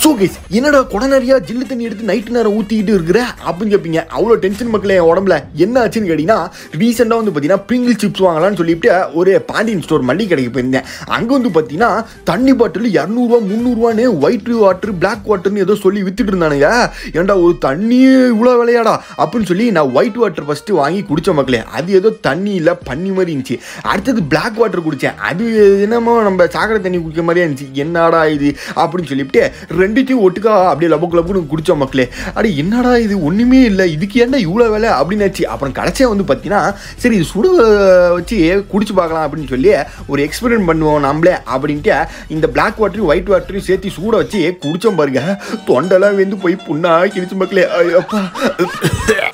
So guys என்னடா குடை நிறையா ஜில்லு தண்ணி எடுத்து நைட்டு நேரம் ஊற்றிக்கிட்டு இருக்கிற அப்படின்னு கேட்பீங்க. அவ்வளோ டென்ஷன் மக்களே என் உடம்புல என்ன ஆச்சுன்னு கேட்டிங்கன்னா, ரீசெண்டாக வந்து பார்த்தீங்கன்னா பிரிங்கிள் சிப்ஸ் வாங்கலாம்னு சொல்லிட்டு ஒரு பாண்டியன் ஸ்டோர் மல்லிகை கடைக்கு போயிருந்தேன். அங்கே வந்து பார்த்தீங்கன்னா தண்ணி பாட்டில் 200 300 ஒயிட் வாட்டர் பிளாக் வாட்டர்னு ஏதோ சொல்லி வித்துட்டு இருந்தானுங்க. ஏன்டா ஒரு தண்ணியே இவ்வளோ விளையாடா அப்படின்னு சொல்லி நான் ஒயிட் வாட்டர் ஃபஸ்ட்டு வாங்கி குடித்த மக்களே. அது ஏதோ தண்ணி இல்லை பண்ணி மாதிரி இருந்துச்சு. அடுத்தது பிளாக் வாட்டர் குடித்தேன். அது என்னமோ நம்ம சாக்கடை தண்ணி குடிக்கிற மாதிரியே இருந்துச்சு. என்னடா இது அப்படின்னு சொல்லிவிட்டு ரெண்டுத்தையும் ஒட்டுக்கா அப்படியே லபக்கு லபக்குன்னு குடிச்ச மக்களே. அப்படி என்னடா இது ஒன்றுமே இல்லை, இதுக்கு ஏன்டா இவ்வளோ வேலை அப்படின்னு ஆச்சு. அப்புறம் கடைசியாக வந்து பார்த்தீங்கன்னா சரி இது சுடு வச்சு குடிச்சு பார்க்கலாம் அப்படின்னு சொல்லி ஒரு எக்ஸ்பெரிமெண்ட் பண்ணுவோம் நம்மளே அப்படின்ட்டு இந்த பிளாக் வாட்டரையும் ஒயிட் வாட்டரையும் சேர்த்து சூட வச்சு குடிச்சோம் பாருங்க. தொண்டெல்லாம் வந்து போய் புண்ணா கிழிச்சு மக்களே. அப்பா